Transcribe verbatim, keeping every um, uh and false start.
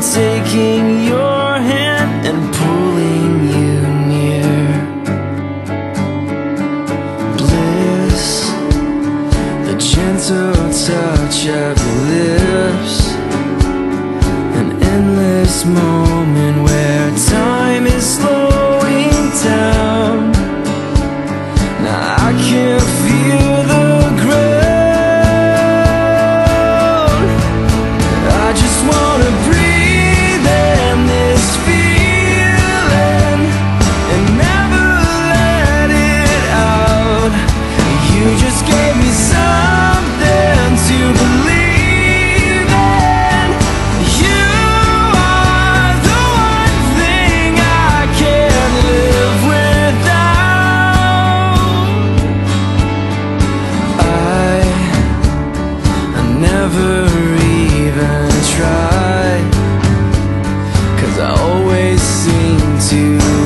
taking your hand and pulling you near. Bliss, the gentle touch of your lips, an endless moment where time is slowing down. Now I can feel the ground. I just wanna breathe in this feeling and never let it out. You just gave me something to believe in. You are the one thing I can't live without. I, I never even try, 'cause I always seem to